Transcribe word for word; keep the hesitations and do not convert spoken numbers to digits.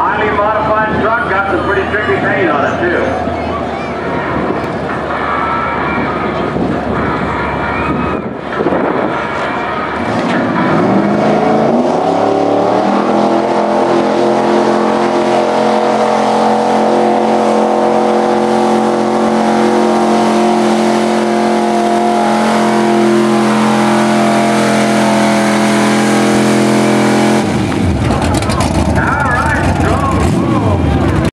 Highly modified truck, got some pretty tricky paint on it too.